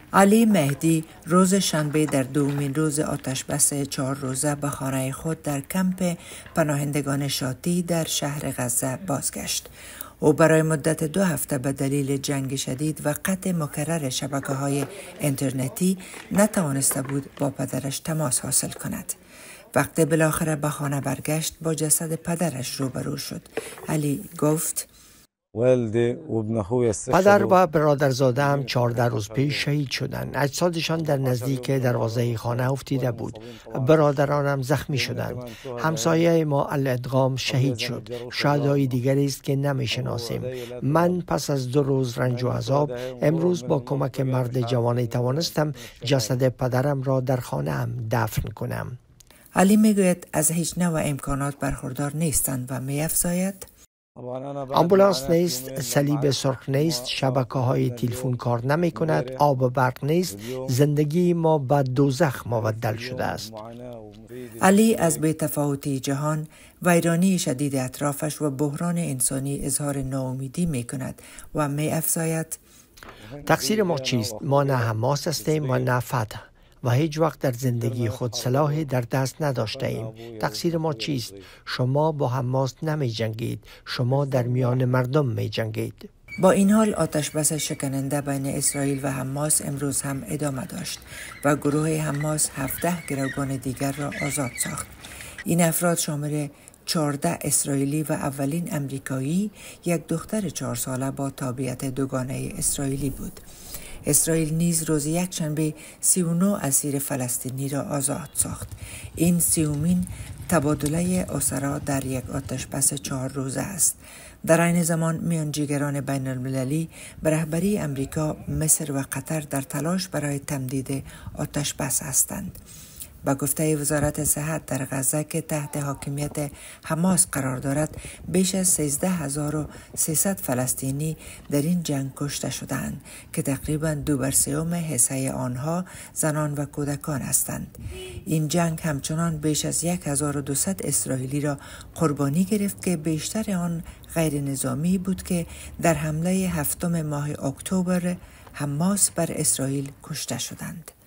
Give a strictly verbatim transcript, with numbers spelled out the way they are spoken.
علی مهدی روز شنبه در دومین روز آتشبس چهار روزه به خانه خود در کمپ پناهندگان شاتی در شهر غزه بازگشت. او برای مدت دو هفته به دلیل جنگ شدید و قطع مکرر شبکه‌های اینترنتی نتوانسته بود با پدرش تماس حاصل کند. وقتی بالاخره به خانه برگشت با جسد پدرش روبرو شد. علی گفت: پدر و برادرزاده‌ام چهارده روز پیش شهید شدند. اجسادشان در نزدیک دروازه خانه افتیده بود. برادرانم زخمی شدند. همسایه ما الادغام شهید شد. شهدای دیگری است که نمی‌شناسیم. من پس از دو روز رنج و عذاب امروز با کمک مرد جوانی توانستم جسد پدرم را در خانه‌ام دفن کنم. علی میگوید از هیچ نوع امکانات برخوردار نیستند و می‌افزاید: آمبولانس نیست، صلیب سرخ نیست، شبکه های تلفن کار نمی کند، آب و برق نیست، زندگی ما به دوزخ مبدل شده است. علی از بی‌تفاوتی جهان، ویرانی شدید اطرافش و بحران انسانی اظهار ناامیدی می کند و می افزاید: تقصیر ما چیست؟ ما نه حماس هستیم و نه فتح و هیچ وقت در زندگی خود سلاحی در دست نداشته ایم. تقصیر ما چیست؟ شما با حماس نمی جنگید، شما در میان مردم می جنگید. با این حال آتشبس شکننده بین اسرائیل و حماس امروز هم ادامه داشت و گروه حماس هفده گروگان دیگر را آزاد ساخت. این افراد شامل چهارده اسرائیلی و اولین امریکایی، یک دختر چهار ساله با تابعیت دوگانه اسرائیلی بود. اسرائیل نیز روز یکشنبه سی و نه اسیر فلسطینی را آزاد ساخت. این سیومین تبادله اسرا در یک آتشبس چهار روزه است. در این زمان میانجیگران بین المللی به رهبری امریکا، مصر و قطر در تلاش برای تمدید آتشبس هستند. با گفته وزارت صحت در غزه که تحت حاکمیت حماس قرار دارد، بیش از سیزده هزار و سیصد فلسطینی در این جنگ کشته شدند که تقریباً دو بر سوم حصه آنها زنان و کودکان هستند. این جنگ همچنان بیش از هزار و دویست اسرائیلی را قربانی گرفت که بیشتر آن غیر نظامی بود که در حمله هفتم ماه اکتبر حماس بر اسرائیل کشته شدند.